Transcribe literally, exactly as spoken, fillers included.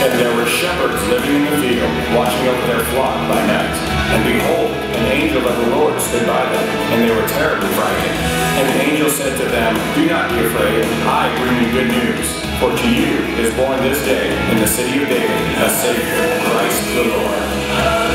And there were shepherds living in the field, watching over their flock by night. And behold, an angel of the Lord stood by them, and they were terribly frightened. And the angel said to them, "Do not be afraid, I bring you good news. For to you is born this day in the city of David a Savior, Christ the Lord."